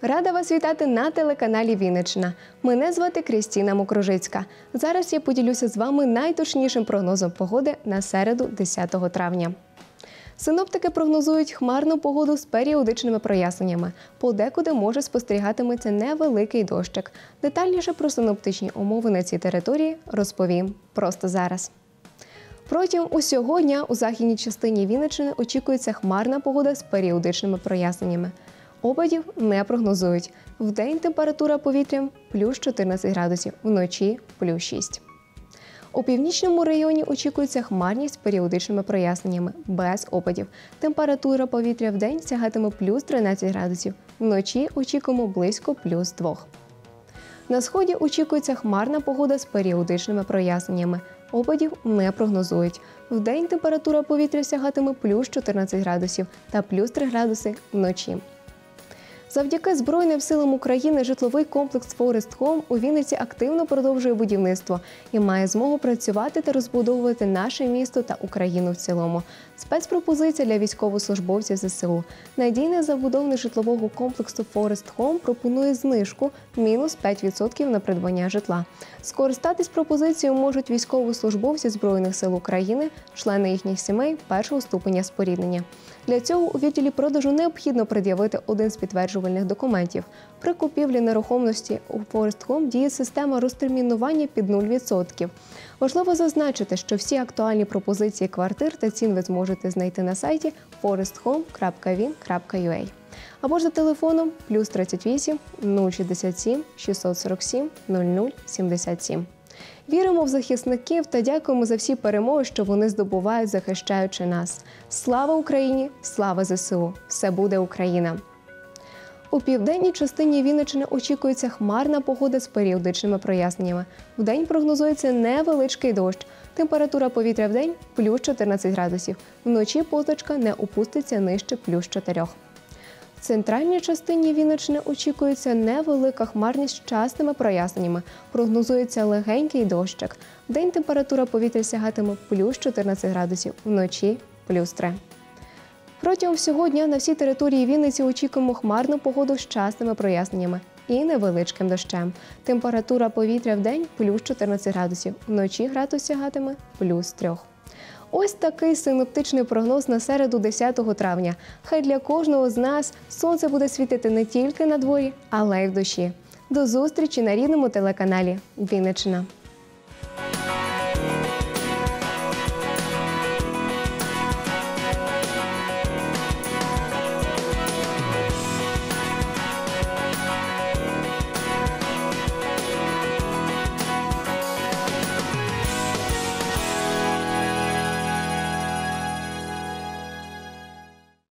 Рада вас вітати на телеканалі Вінниччина. Мене звати Крістіна Мокружицька. Зараз я поділюся з вами найточнішим прогнозом погоди на середу 10 травня. Синоптики прогнозують хмарну погоду з періодичними проясненнями. Подекуди може спостерігатиметься невеликий дощик. Детальніше про синоптичні умови на цій території розповім просто зараз. Протягом усього дня у західній частині Вінниччини очікується хмарна погода з періодичними проясненнями. Опадів не прогнозують. Вдень температура повітря – плюс 14 градусів, вночі – плюс 6. У північному районі очікується хмарність з періодичними проясненнями, без опадів. Температура повітря вдень сягатиме плюс 13 градусів, вночі очікуємо близько плюс 2. На сході очікується хмарна погода з періодичними проясненнями. Опадів не прогнозують. Вдень температура повітря сягатиме плюс 14 градусів та плюс 3 градуси вночі. Завдяки Збройним силам України житловий комплекс Forest Home у Вінниці активно продовжує будівництво і має змогу працювати та розбудовувати наше місто та Україну в цілому. Спецпропозиція для військовослужбовців ЗСУ. Надійний забудовник житлового комплексу Forest Home пропонує знижку мінус 5% на придбання житла. Скористатись пропозицією можуть військовослужбовці Збройних сил України, члени їхніх сімей першого ступеня споріднення. Для цього у відділі продажу необхідно пред'явити один з підтверджувальних документів. При купівлі нерухомості у Forest Home діє система розтермінування під 0%. Важливо зазначити, що всі актуальні пропозиції квартир та цін ви зможете знайти на сайті foresthome.vin.ua або ж за телефоном плюс 38 067 647 00 77. Віримо в захисників та дякуємо за всі перемоги, що вони здобувають, захищаючи нас. Слава Україні! Слава ЗСУ! Все буде Україна! У південній частині Вінниччини очікується хмарна погода з періодичними проясненнями. Вдень прогнозується невеличкий дощ. Температура повітря вдень – плюс 14 градусів. Вночі позначка не опуститься нижче плюс 4. В центральній частині Вінниччини очікується невелика хмарність з частими проясненнями. Прогнозується легенький дощик. Вдень температура повітря сягатиме плюс 14 градусів, вночі – плюс 3. Протягом всього дня на всій території Вінниці очікуємо хмарну погоду з частими проясненнями і невеличким дощем. Температура повітря вдень – плюс 14 градусів, вночі градус сягатиме плюс 3. Ось такий синоптичний прогноз на середу 10 травня. Хай для кожного з нас сонце буде світити не тільки на дворі, але й в душі. До зустрічі на рідному телеканалі Вінниччина.